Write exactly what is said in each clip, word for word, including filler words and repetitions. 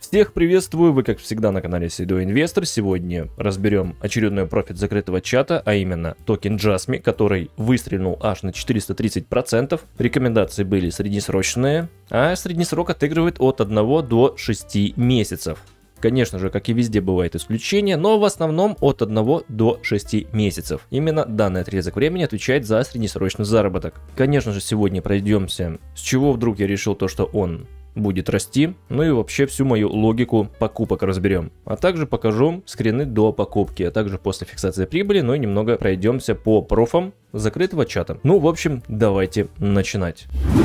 Всех приветствую, вы как всегда на канале Седой Инвестор. Сегодня разберем очередной профит закрытого чата, а именно токен Jasmy, который выстрелил аж на четыреста тридцать процентов. Рекомендации были среднесрочные, а среднесрок отыгрывает от одного до шести месяцев. Конечно же, как и везде, бывает исключение, но в основном от одного до шести месяцев. Именно данный отрезок времени отвечает за среднесрочный заработок. Конечно же, сегодня пройдемся, с чего вдруг я решил то, что он будет расти, ну и вообще всю мою логику покупок разберем. А также покажу скрины до покупки, а также после фиксации прибыли, ну и немного пройдемся по профам закрытого чата. Ну, в общем, давайте начинать.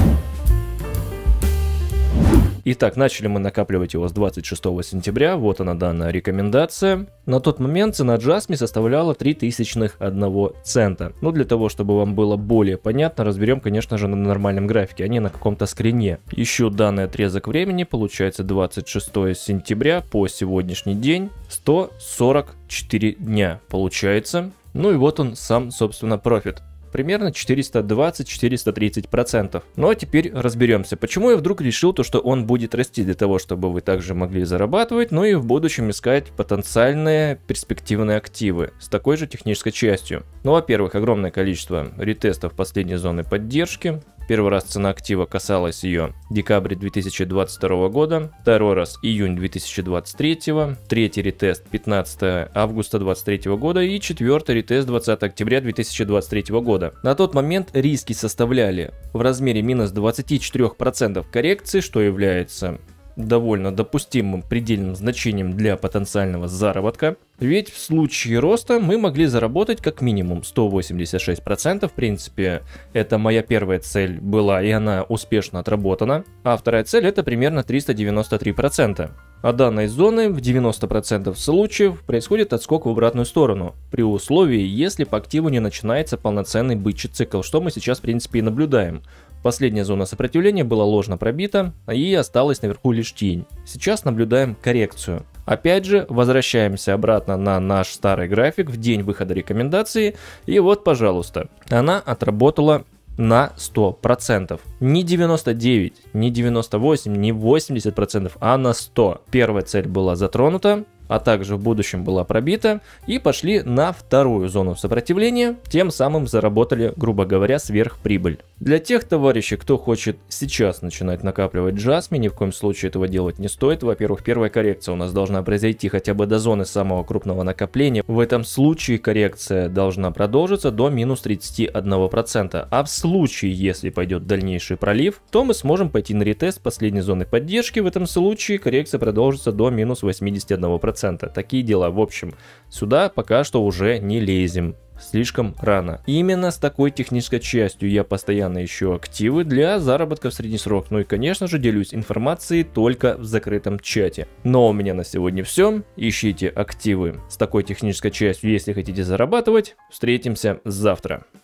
Итак, начали мы накапливать его с двадцать шестого сентября, вот она данная рекомендация. На тот момент цена Jasmy составляла три тысячных одного цента. Но для того, чтобы вам было более понятно, разберем, конечно же, на нормальном графике, а не на каком-то скрине. Еще данный отрезок времени, получается двадцать шестого сентября по сегодняшний день, сто сорок четыре дня получается. Ну и вот он сам, собственно, профит. Примерно четыреста двадцать — четыреста тридцать процентов. Ну а теперь разберемся, почему я вдруг решил то, что он будет расти, для того, чтобы вы также могли зарабатывать, ну и в будущем искать потенциальные перспективные активы с такой же технической частью. Ну, во-первых, огромное количество ретестов последней зоны поддержки. Первый раз цена актива касалась ее декабря две тысячи двадцать второго года, второй раз июнь две тысячи двадцать третьего, третий ретест пятнадцатого августа две тысячи двадцать третьего года и четвертый ретест двадцатого октября две тысячи двадцать третьего года. На тот момент риски составляли в размере минус двадцать четыре процента коррекции, что является довольно допустимым предельным значением для потенциального заработка. Ведь в случае роста мы могли заработать как минимум сто восемьдесят шесть процентов. В принципе, это моя первая цель была, и она успешно отработана. А вторая цель — это примерно триста девяносто три процента. А данной зоны в девяноста процентах случаев происходит отскок в обратную сторону, при условии, если по активу не начинается полноценный бычий цикл, что мы сейчас в принципе и наблюдаем. Последняя зона сопротивления была ложно пробита, и осталась наверху лишь тень. Сейчас наблюдаем коррекцию. Опять же, возвращаемся обратно на наш старый график в день выхода рекомендации, и вот, пожалуйста, она отработала на сто процентов. Не девяносто девять, не девяносто восемь, не восемьдесят процентов, а на сто. Первая цель была затронута, а также в будущем была пробита, и пошли на вторую зону сопротивления, тем самым заработали, грубо говоря, сверхприбыль. Для тех товарищей, кто хочет сейчас начинать накапливать Jasmy, ни в коем случае этого делать не стоит. Во-первых, первая коррекция у нас должна произойти хотя бы до зоны самого крупного накопления. В этом случае коррекция должна продолжиться до минус тридцати одного процента. А в случае, если пойдет дальнейший пролив, то мы сможем пойти на ретест последней зоны поддержки. В этом случае коррекция продолжится до минус восьмидесяти одного процента. Такие дела. В общем, сюда пока что уже не лезем. Слишком рано. И именно с такой технической частью я постоянно ищу активы для заработка в средний срок. Ну и, конечно же, делюсь информацией только в закрытом чате. Но у меня на сегодня все. Ищите активы с такой технической частью, если хотите зарабатывать. Встретимся завтра.